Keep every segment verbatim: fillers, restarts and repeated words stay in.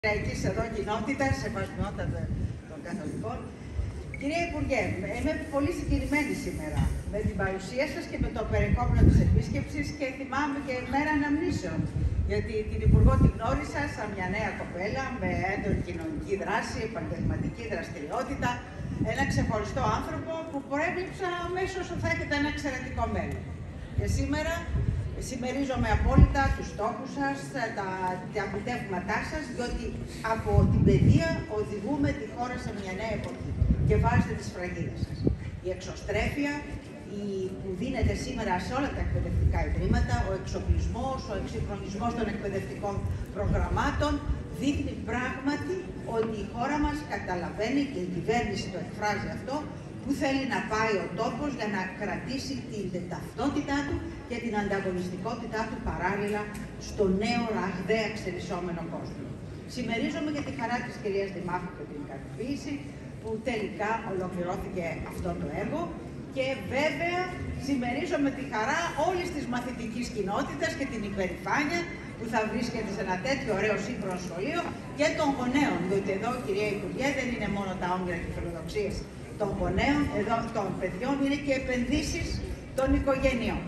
Εκεί εδώ κοινότητα, σεβασμιότατα των Καθολικών. Κυρία Υπουργέ, είμαι πολύ συγκινημένη σήμερα με την παρουσία σας και με το περιεχόμενο της επίσκεψης και θυμάμαι και μέρα αναμνήσεων. Γιατί την Υπουργό την γνώρισα σαν μια νέα κοπέλα με έντονη κοινωνική δράση, επαγγελματική δραστηριότητα, ένα ξεχωριστό άνθρωπο που προέβλεψα αμέσως ότι θα έχετε ένα εξαιρετικό μέλλον. Και σήμερα συμμερίζομαι απόλυτα τους στόχους σας, τα, τα επιτεύγματά σας, διότι από την παιδεία οδηγούμε τη χώρα σε μια νέα εποχή και βάζετε τη σφραγίδα σας. Η εξωστρέφεια η, που δίνεται σήμερα σε όλα τα εκπαιδευτικά ιδρύματα, ο εξοπλισμός, ο εξυγχρονισμός των εκπαιδευτικών προγραμμάτων, δείχνει πράγματι ότι η χώρα μας καταλαβαίνει και η κυβέρνηση το εκφράζει αυτό, που θέλει να πάει ο τόπος για να κρατήσει την ταυτότητά του και την ανταγωνιστικότητά του παράλληλα στο νέο ραγδαία εξελισσόμενο κόσμο. Συμμερίζομαι για τη χαρά της κυρίας Δημάρχου και την ικανοποίηση που τελικά ολοκληρώθηκε αυτό το έργο και βέβαια συμμερίζομαι τη χαρά όλης της μαθητικής κοινότητας και την υπερηφάνεια που θα βρίσκεται σε ένα τέτοιο ωραίο σύγχρονο σχολείο και των γονέων, διότι εδώ, κυρία Υπουργέ, δεν είναι μόνο τα όνειρα και φιλοδοξίες των γονέων, εδώ, των παιδιών, είναι και επενδύσεις των οικογενειών.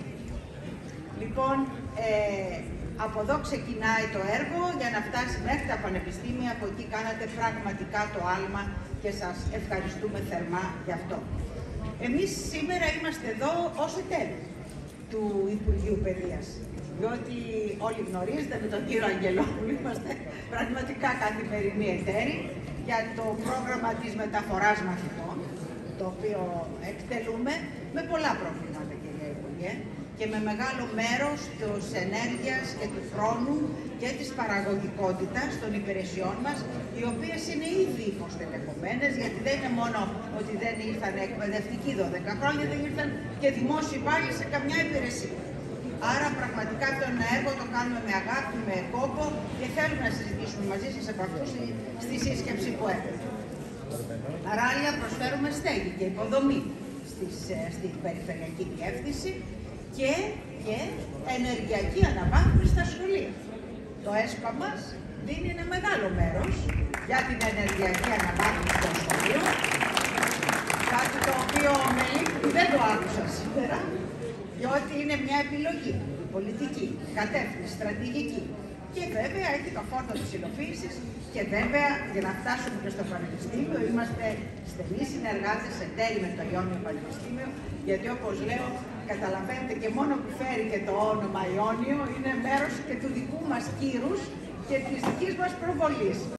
Λοιπόν, ε, από εδώ ξεκινάει το έργο για να φτάσει μέχρι τα πανεπιστήμια, από εκεί κάνατε πραγματικά το άλμα και σας ευχαριστούμε θερμά γι' αυτό. Εμείς σήμερα είμαστε εδώ ως εταίροι του Υπουργείου Παιδείας, διότι όλοι γνωρίζετε με τον κύριο Αγγελόπουλο είμαστε πραγματικά καθημερινοί εταίροι για το πρόγραμμα της μεταφοράς μαθητών, το οποίο εκτελούμε με πολλά προβλήματα, κυρία Υπουργέ, και με μεγάλο μέρος της ενέργειας και του χρόνου και της παραγωγικότητας των υπηρεσιών μας, οι οποίες είναι ήδη υποστελεχωμένες, γιατί δεν είναι μόνο ότι δεν ήρθαν εκπαιδευτικοί δώδεκα χρόνια, δεν ήρθαν και δημόσιοι πάλι σε καμιά υπηρεσία. Άρα πραγματικά αυτό είναι ένα έργο, το κάνουμε με αγάπη, με κόπο και θέλουμε να συζητήσουμε μαζί σας από αυτού στη σύσκεψη που έχουμε. Παράλληλα προσφέρουμε στέγη και υποδομή στις, στην Περιφερειακή Διεύθυνση και, και ενεργειακή αναβάθμιση στα σχολεία. Το ΕΣΠΑ μας δίνει ένα μεγάλο μέρος για την ενεργειακή αναβάθμιση των σχολείων, κάτι το οποίο με λύπη δεν το άκουσα σήμερα, διότι είναι μια επιλογή πολιτική, κατεύθυνση, στρατηγική. Και βέβαια έχει το φόρτο της υλοποίησης και βέβαια για να φτάσουμε και στο Πανεπιστήμιο είμαστε στενοί συνεργάτες, εταίροι με το Ιόνιο Πανεπιστήμιο, γιατί όπως λέω καταλαβαίνετε και μόνο που φέρει και το όνομα Ιόνιο είναι μέρος και του δικού μας κύρους και της δικής μας προβολής.